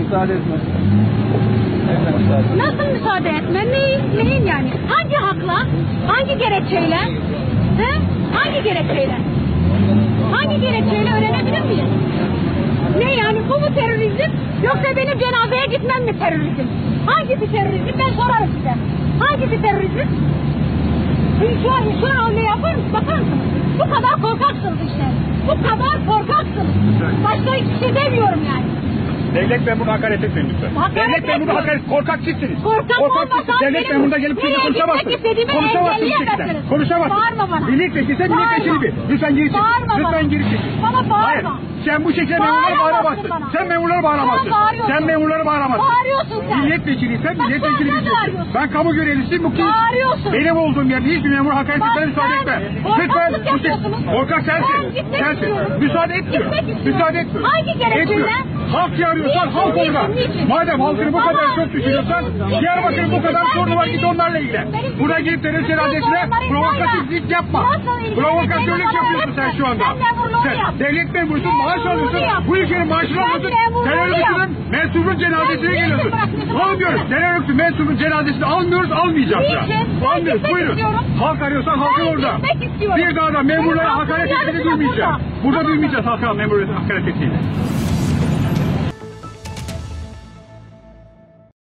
müsaade etmez. Nasıl müsaade etmem? Neyin yani? Hangi hakla? Hangi gerekçeyle? He? Hangi gerekçeyle? Hangi gerekçeyle öğrenebilir miyim? Ne yani? Bu mu terörizm? Yoksa benim cenazeye gitmem mi terörizm? Hangisi terörizm? Ben sorarım size. Hangisi terörizm? Şu an ne yapar mısınız? Bakar mısınız? Bu kadar korkaksınız işte. Bu kadar korkaksınız. Başka hiçbir şey demiyorum yani. Devlet memuruna hakaret etmeyin lütfen. Devlet memuruna hakaret, korkak sizsiniz. Korkak olmasam devlet memuruna gelip sizinle konuşamazsınız. Konuşamazsınız şekilde. Konuşamazsınız. Bağırma bana. Milletvekilse milletvekili bir. Lütfen geri çekil. Lütfen geri çekil. Bana bağırma. Hayır. Sen bu şekilde memurları bağıramazsın. Sen memurları bağıramazsın. Sen memurları bağıramazsın. Bağırıyorsun sen. Milletvekiliysen milletvekili diyeceksin. Ben kamu görevlisiyim. Bu kim? Bağırıyorsun. Benim olduğum yerde hiçbir memur hakaret etmene müsaade etme. Lütfen. Korkak sensin. Sensin. Müsaade etmiyor. Müsaade etmiyor. Hangi gerekçeyle? Halk çağırıyorsan halk orada. Madem halkını bu kadar çok düşünüyorsan, Diyarbakır'ın bu kadar sorunu var, git onlarla ilgilen. Buna girip terör cenazesine provokatiflik yapma. Provokatörlük yapıyorsun sen şu anda. Sen devlet memurusun, maaş alıyorsun, bu ülkenin maaşını alıyorsun, terör örgütünün mensubunun cenazesine geliyorsun. Ne diyoruz? Terör örgütünün mensubunun cenazesini almıyoruz, almayacağız da. Almıyoruz, buyurun. Halk arıyorsan halkın orada. Bir daha da memurlara hakaret ettiğini duymayacağız. Burada duymayacağız halka memurlara hakaret ettiğini.